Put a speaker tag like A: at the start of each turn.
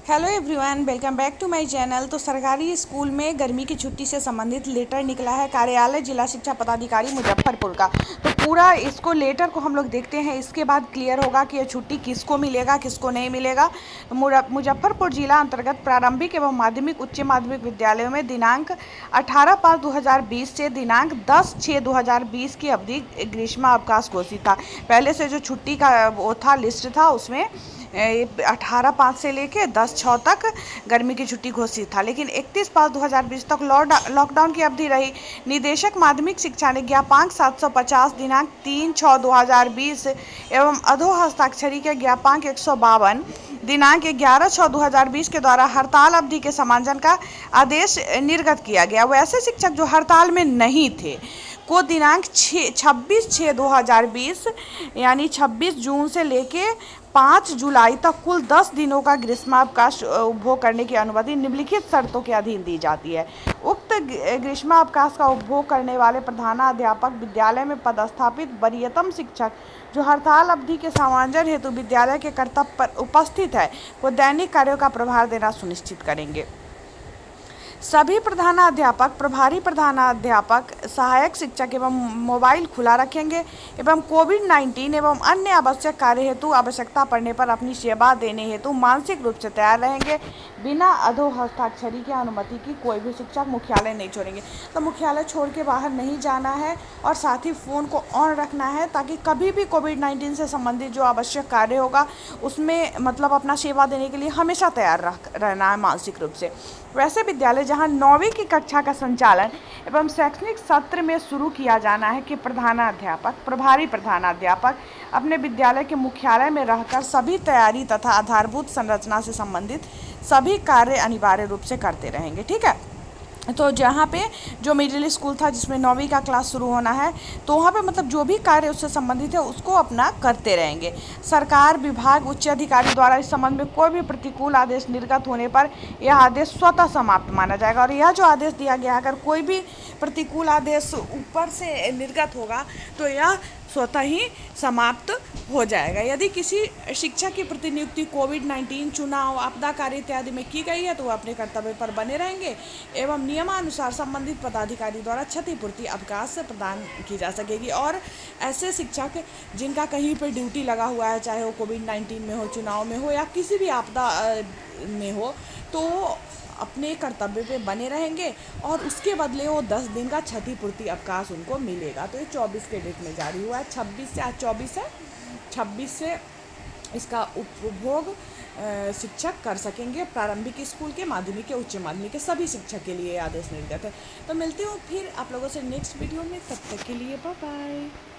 A: Hello everyone, welcome back to my channel. तो सरकारी school में गर्मी की छुट्टी से संबंधित लेटर निकला है कार्यालय जिला शिक्षा पदाधिकारी मुजफ्फरपुर का। तो पूरा इसको लेटर को हम लोग देखते हैं, इसके बाद क्लियर होगा कि ये छुट्टी किसको मिलेगा किसको नहीं मिलेगा। मुजफ्फरपुर जिला अंतर्गत प्रारंभिक एवं माध्यमिक उच्च माध्यमिक विद्यालयों में दिनांक 18/5/2020 से दिनांक 10/6/2020 की अवधि ग्रीष्मावकाश घोषित था। पहले से जो छुट्टी का वो था लिस्ट था, उसमें 18/5 से लेके 10/6 तक गर्मी की छुट्टी घोषित था, लेकिन 31/5/2020 तक लॉकडाउन की अवधि रही। निदेशक माध्यमिक शिक्षा ने ज्ञापांक 750 दिनांक 3/6/2020 एवं अधो हस्ताक्षरी के ज्ञापांक 152 दिनांक 11/6/2020 के द्वारा हड़ताल अवधि के समांजन का आदेश निर्गत किया गया। वैसे शिक्षक जो हड़ताल में नहीं थे को दिनांक 26/6/2020 यानी 26 जून से लेके 5 जुलाई तक कुल 10 दिनों का ग्रीष्मावकाश उपभोग करने की अनुमति निम्नलिखित शर्तों के अधीन दी जाती है। उक्त ग्रीष्मावकाश का उपभोग करने वाले प्रधानाध्यापक, विद्यालय में पदस्थापित वरीयतम शिक्षक जो हड़ताल अवधि के समांजन हेतु विद्यालय के कर्तव्य पर उपस्थित है, वो दैनिक कार्यों का प्रभार देना सुनिश्चित करेंगे। सभी प्रधानाध्यापक, प्रभारी प्रधानाध्यापक, सहायक शिक्षक एवं मोबाइल खुला रखेंगे एवं कोविड-19 एवं अन्य आवश्यक कार्य हेतु आवश्यकता पड़ने पर अपनी सेवा देने हेतु मानसिक रूप से तैयार रहेंगे। बिना अधो हस्ताक्षरी की अनुमति की कोई भी शिक्षक मुख्यालय नहीं छोड़ेंगे। तो मुख्यालय छोड़ के बाहर नहीं जाना है और साथ ही फ़ोन को ऑन रखना है, ताकि कभी भी कोविड-19 से संबंधित जो आवश्यक कार्य होगा उसमें मतलब अपना सेवा देने के लिए हमेशा तैयार रहना है मानसिक रूप से। वैसे विद्यालय जहां 9वीं की कक्षा का संचालन एवं शैक्षणिक सत्र में शुरू किया जाना है कि प्रधानाध्यापक, प्रभारी प्रधानाध्यापक अपने विद्यालय के मुख्यालय में रहकर सभी तैयारी तथा आधारभूत संरचना से संबंधित सभी कार्य अनिवार्य रूप से करते रहेंगे। ठीक है। तो जहाँ पे जो मिडिल स्कूल था जिसमें 9वीं का क्लास शुरू होना है, तो वहाँ पे मतलब जो भी कार्य उससे संबंधित है उसको अपना करते रहेंगे। सरकार, विभाग, उच्च अधिकारी द्वारा इस संबंध में कोई भी प्रतिकूल आदेश निर्गत होने पर यह आदेश स्वतः समाप्त माना जाएगा। और यह जो आदेश दिया गया, अगर कोई भी प्रतिकूल आदेश ऊपर से निर्गत होगा तो यह स्वतः ही समाप्त हो जाएगा। यदि किसी शिक्षक की प्रतिनियुक्ति कोविड-19, चुनाव, आपदा कार्य इत्यादि में की गई है तो वह अपने कर्तव्य पर बने रहेंगे एवं नियमानुसार संबंधित पदाधिकारी द्वारा क्षतिपूर्ति अवकाश प्रदान की जा सकेगी। और ऐसे शिक्षक जिनका कहीं पर ड्यूटी लगा हुआ है, चाहे वो कोविड-19 में हो, चुनाव में हो या किसी भी आपदा में हो, तो अपने कर्तव्य पे बने रहेंगे और उसके बदले वो 10 दिन का क्षतिपूर्ति अवकाश उनको मिलेगा। तो ये 24 के डेट में जारी हुआ है। 26 से आज 24 है, 26 से इसका उपभोग शिक्षक कर सकेंगे। प्रारंभिक स्कूल के, माध्यमिक के, उच्च माध्यमिक के सभी शिक्षक के लिए आदेश निर्गत है। तो मिलती हूँ फिर आप लोगों से नेक्स्ट वीडियो में, तब तक के लिए बाय बाय।